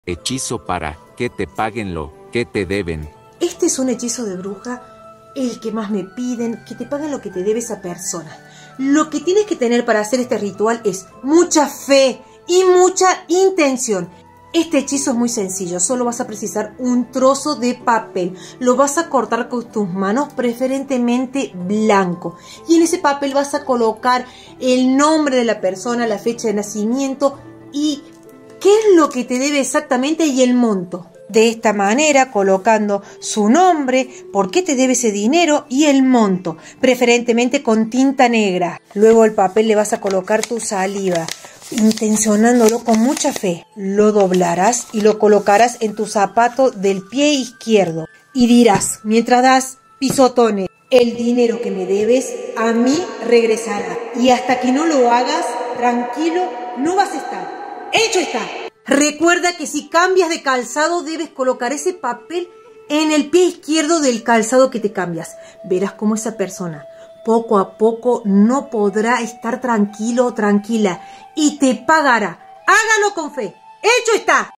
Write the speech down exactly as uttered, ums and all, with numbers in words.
Hechizo para que te paguen lo que te deben. Este es un hechizo de bruja, el que más me piden, que te paguen lo que te debe esa persona. Lo que tienes que tener para hacer este ritual es mucha fe y mucha intención. Este hechizo es muy sencillo, solo vas a precisar un trozo de papel. Lo vas a cortar con tus manos, preferentemente blanco. Y en ese papel vas a colocar el nombre de la persona, la fecha de nacimiento y qué es lo que te debe exactamente y el monto. De esta manera, colocando su nombre, por qué te debe ese dinero y el monto, preferentemente con tinta negra. Luego al papel le vas a colocar tu saliva, intencionándolo con mucha fe. Lo doblarás y lo colocarás en tu zapato del pie izquierdo. Y dirás, mientras das pisotones, el dinero que me debes a mí regresará. Y hasta que no lo hagas, tranquilo, no vas a estar. ¡Hecho está! Recuerda que si cambias de calzado debes colocar ese papel en el pie izquierdo del calzado que te cambias. Verás cómo esa persona poco a poco no podrá estar tranquilo o tranquila y te pagará. Hágalo con fe. ¡Hecho está!